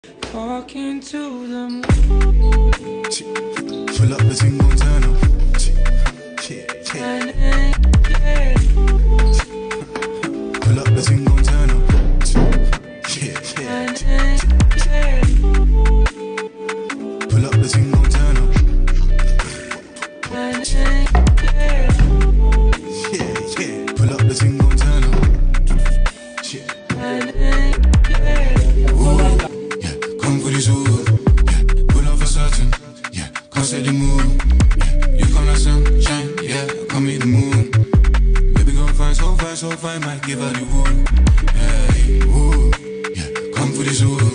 Walking to the moon. Pull up the thing, gon' turn up. Pull up the thing, gon' turn up. Pull up the thing, gon' turn up. Pull up the thing, gon' turn up. Come for this wood. Pull up for certain. Can't say the mood. You come like sunshine. Come meet the moon. Baby gon' find so fine, might give her the wood. Come for this wood.